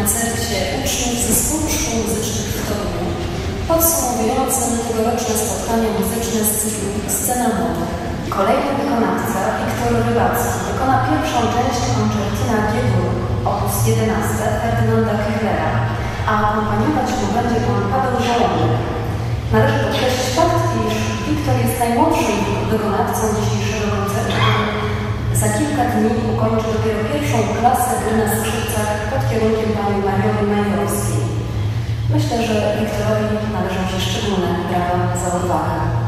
koncercie uczniów Zespołu Szkół Muzycznych w Toruniu podsumowującym tegoroczne spotkania muzyczne z cyklu Scena Młodych. Kolejny wykonawca, Wiktor Rybacki, wykona pierwszą część koncertina G-dur op. 11 Ferdynanda Küchlera, a akompaniować mu będzie pan Paweł Żołądek. Należy podkreślić fakt, iż Wiktor jest najmłodszym wykonawcą dzisiejszego koncertu. Za kilka dni ukończy dopiero pierwszą klasę gry na skrzypcach pod kierunkiem pani Mariowy Majorowskiej. Myślę, że Wiktorowi należą się szczególne brawa za odwagę.